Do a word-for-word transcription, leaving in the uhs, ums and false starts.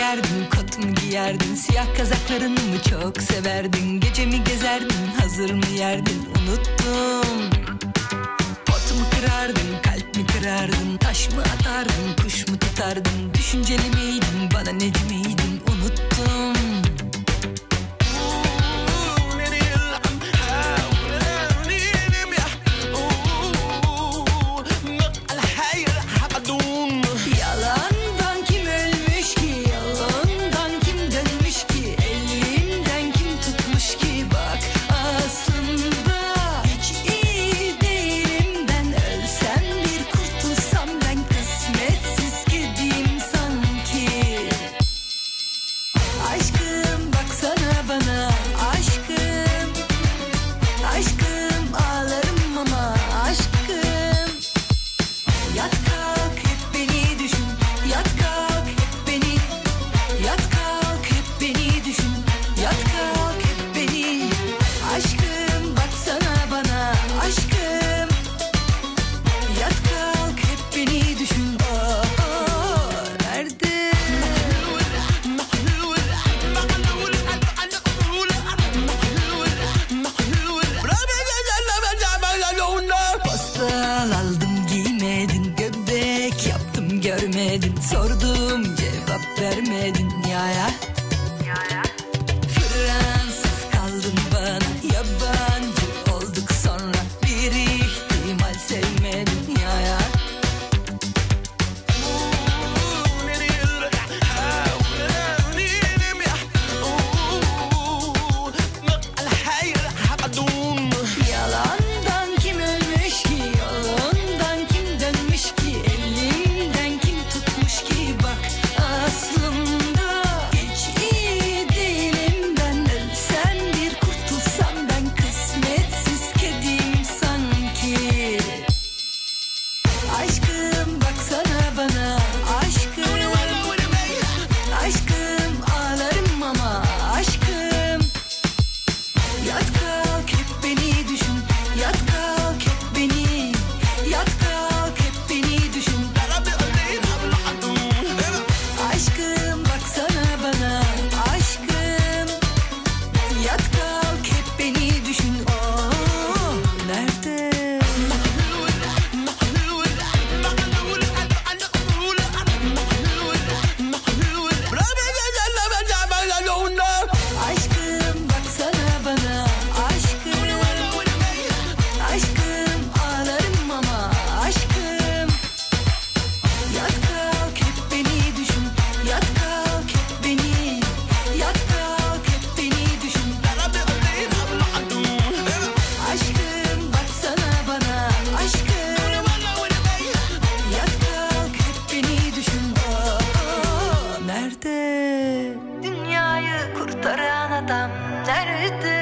girerdin, kot mu giyerdin, siyah kazaklarını mı çok severdin, gece mi gezerdin, hazır mı yerdin, unuttum. Pot mu kırardın, kalp mi kırardın, taş mı atardın, kuş mu tutardın, düşünceli miydin, bana neci miydin, unuttum. Yalandan kim ölmüş ki, yalandan kim dönmüş ki, elimden kim tutmuş ki, bak aslında hiç iyi değilim ben, ölsem bir kurtulsam ben, kısmetsiz kediyim sanki. Aşkım baksana bana, aşkım, aşkım ağlarım ama aşkım. Yat kalk hep beni düşün, yat kalk hep beni, yat kalk hep beni düşün, yat kalk hep beni. Aşkım baksana bana, aşkım, yat kalk hep beni düşün. Oh, oh, nerede? Postal aldım giymedin, göbek yaptım görmedin, sordum cevap vermedin ya ya. Fransız kaldın bana, yabancı olduk sonra, bir ihtimal sevmedin ya ya. Yalandan kim ölmüş ki, yalandan kim dönmüş ki, elimden kim tutmuş ki, bak aslında hiç iyi değilim ben, ölsem bir kurtulsam ben, kısmetsiz kediyim sanki. Aşkım baksana bana, aşkım, aşkım ağlarım ama aşkım. Yat kalk hep beni düşün, yat kalk hep beni, yat kalk hep beni düşün. Aşkım baksana bana, aşkım, yat kalk hep beni düşün. Oh, nerede? Aşkım baksana bana, aşkım, aşkım ağlarım ama aşkım. Yat kalk hep beni düşün, yat kalk hep beni, yat kalk hep beni düşün. Aşkım baksana bana, aşkım, yat kalk hep beni düşün. Oh, oh, nerede? Dünyayı kurtaran adam nerede?